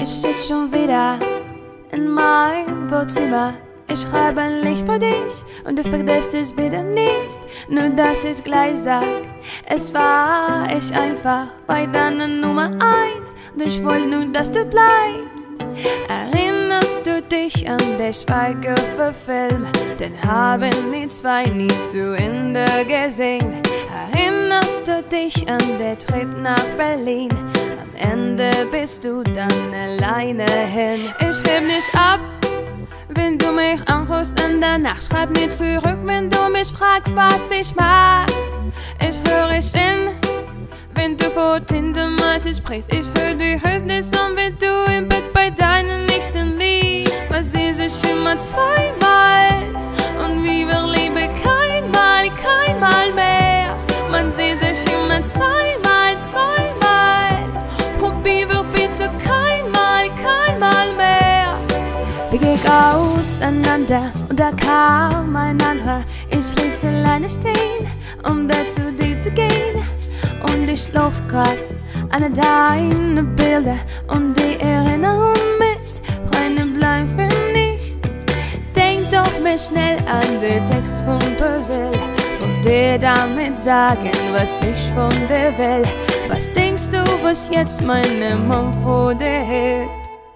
Ich sitz schon wieder in meinem Wohnzimmer. Ich schreibe ein Lied für dich und du vergisst es wieder nicht. Nur dass ich gleich sag, es war ich einfach bei deiner Nummer 1 und ich wollte nur, dass du bleibst. Erinnerst du dich an den Schweighöfer-Film? Den haben die zwei nie zu Ende gesehen. Erinnerst du dich an den Trip nach Berlin? Am Ende bist du dann alleine hin. Ich heb nicht ab, wenn du mich anrufst in der Nacht. Schreib nie zurück, wenn du mich fragst, was ich mach. Ich höre dich hin, wenn du vor Tintenmalte sprichst. Ich höre die höchstens an, wenn du im Bett bei deinen Nächsten liegst. Man sieht sich immer zweimal und wie wir lieben keinmal, keinmal mehr. Man sieht sich immer zweimal, zweimal. Probier wir bitte keinmal, keinmal mehr. Wir gingen auseinander und da kam ein anderer. Ich ließ alleine stehen, um da zu dir zu gehen. Und ich los grad an deine Bilder und die Erinnerung mit. Freunde bleiben nicht. Denk doch mir schnell an den Text von Puzzle. Und dir damit sagen, was ich von dir will. Was denkst du, was jetzt meine Mom vor dir hält?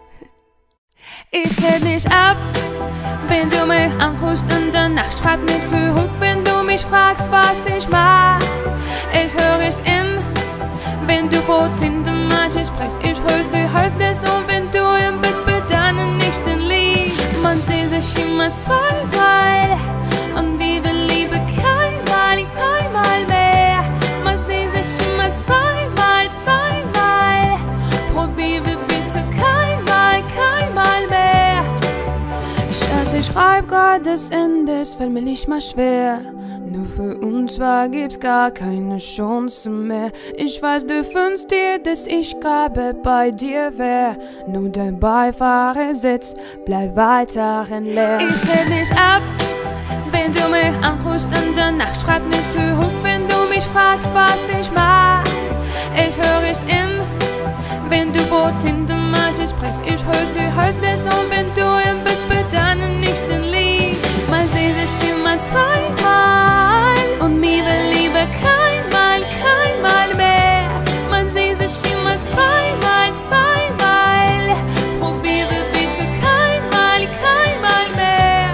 Ich hält nicht ab, wenn du mich anrufst und danach schreib mir zurück, wenn du mich fragst, was ich mach. Ich höre dich in, wenn du vor Tintenmatte sprichst. Ich höre das und wenn du im Bett bei deinen Nächsten liegst. Man sieht sich immer zweimal und wie wir lieben keinmal, keinmal mehr. Man sieht sich immer zweimal, zweimal. Probier wir bitte keinmal, keinmal mehr. Schatz, ich schreib grad das Ende, es fällt mir nicht mal schwer. Nur für uns zwei gibt's gar keine Chance mehr. Ich weiß, du wünschst dir, dass ich gerade bei dir wär. Nur dein Beifahrersitz bleibt weiterhin leer. Ich red nicht ab, wenn du mich anrufst und danach schreib mir zurück, wenn du mich fragst, was ich mach. Ich höre dich in, wenn du vor Tintenmatte sprichst. Ich höre das und wenn du im Bett bei deinen Nächsten liegst. Man sieht sich immer zweimal und mir will lieber keinmal, keinmal mehr. Man sieht sich immer zweimal, zweimal. Probiere bitte keinmal, keinmal mehr.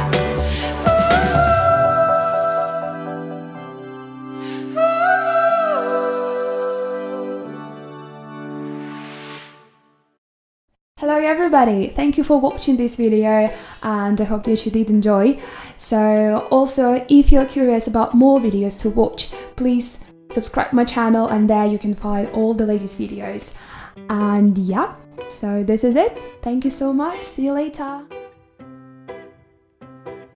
Hello everybody, thank you for watching this video and I hope that you did enjoy. So also if you're curious about more videos to watch, please subscribe my channel and there you can find all the latest videos. And yeah, so this is it. Thank you so much. See you later.